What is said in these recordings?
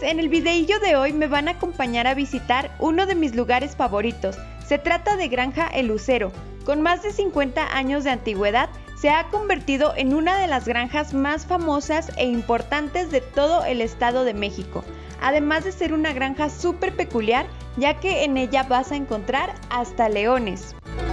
en el videillo de hoy me van a acompañar a visitar uno de mis lugares favoritos. Se trata de Granja El Lucero. Con más de 50 años de antigüedad, se ha convertido en una de las granjas más famosas e importantes de todo el Estado de México. Además de ser una granja súper peculiar, ya que en ella vas a encontrar hasta leones.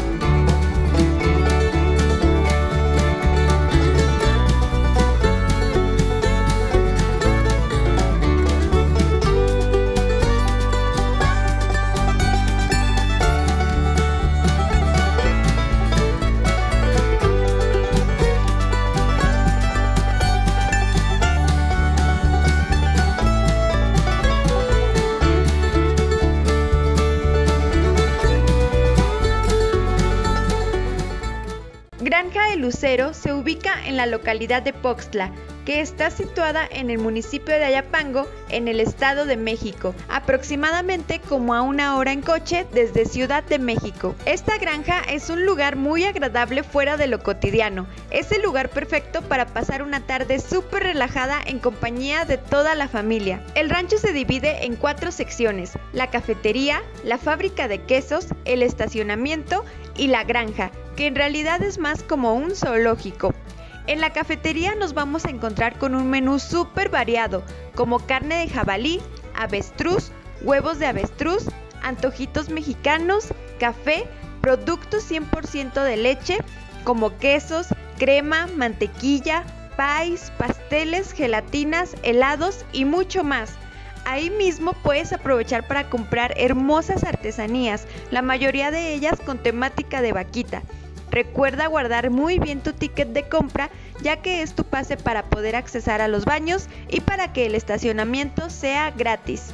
Granja El Lucero se ubica en la localidad de Poxtla, que está situada en el municipio de Ayapango, en el Estado de México, aproximadamente como a 1 hora en coche desde Ciudad de México. Esta granja es un lugar muy agradable fuera de lo cotidiano. Es el lugar perfecto para pasar una tarde súper relajada en compañía de toda la familia. El rancho se divide en 4 secciones: la cafetería, la fábrica de quesos, el estacionamiento y la granja, que en realidad es más como un zoológico. En la cafetería nos vamos a encontrar con un menú súper variado, como carne de jabalí, avestruz, huevos de avestruz, antojitos mexicanos, café, productos 100% de leche, como quesos, crema, mantequilla, pies, pasteles, gelatinas, helados y mucho más. Ahí mismo puedes aprovechar para comprar hermosas artesanías, la mayoría de ellas con temática de vaquita. Recuerda guardar muy bien tu ticket de compra, ya que es tu pase para poder accesar a los baños y para que el estacionamiento sea gratis.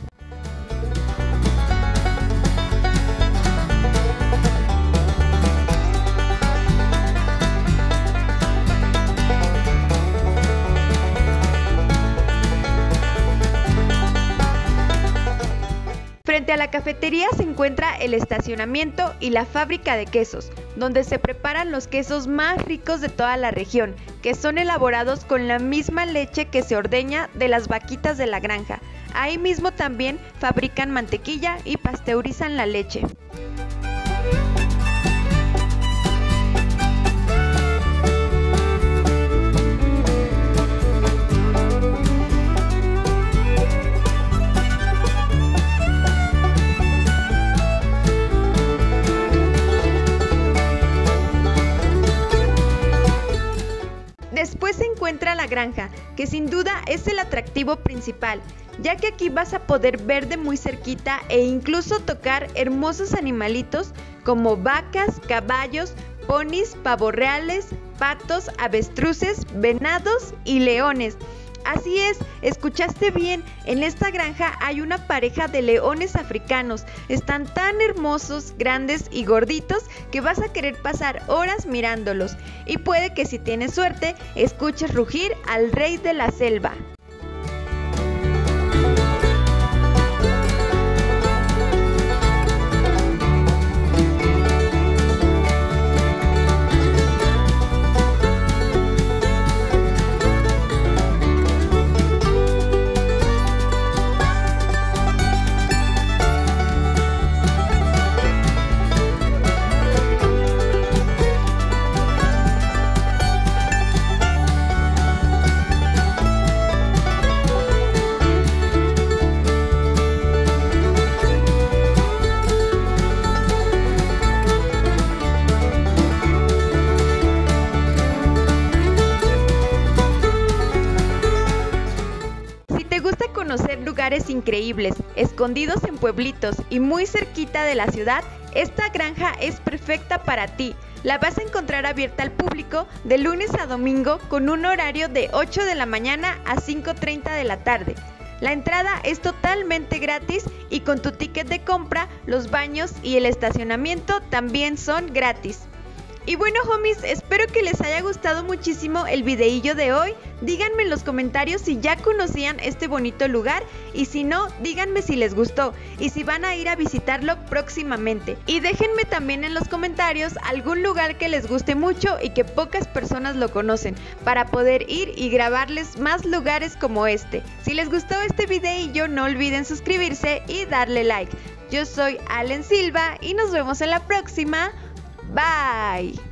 Frente a la cafetería se encuentra el estacionamiento y la fábrica de quesos, donde se preparan los quesos más ricos de toda la región, que son elaborados con la misma leche que se ordeña de las vaquitas de la granja. Ahí mismo también fabrican mantequilla y pasteurizan la leche. Después se encuentra la granja, que sin duda es el atractivo principal, ya que aquí vas a poder ver de muy cerquita e incluso tocar hermosos animalitos como vacas, caballos, ponis, pavos reales, patos, avestruces, venados y leones. Así es, escuchaste bien, en esta granja hay una pareja de leones africanos. Están tan hermosos, grandes y gorditos que vas a querer pasar horas mirándolos. Y puede que si tienes suerte, escuches rugir al rey de la selva. Conocer lugares increíbles, escondidos en pueblitos y muy cerquita de la ciudad, esta granja es perfecta para ti. La vas a encontrar abierta al público de lunes a domingo con un horario de 8 de la mañana a 5:30 de la tarde. La entrada es totalmente gratis y con tu ticket de compra, los baños y el estacionamiento también son gratis. Y bueno, homies, espero que les haya gustado muchísimo el videillo de hoy. Díganme en los comentarios si ya conocían este bonito lugar y si no, díganme si les gustó y si van a ir a visitarlo próximamente. Y déjenme también en los comentarios algún lugar que les guste mucho y que pocas personas lo conocen para poder ir y grabarles más lugares como este. Si les gustó este videillo, no olviden suscribirse y darle like. Yo soy Allen Silva y nos vemos en la próxima. Bye.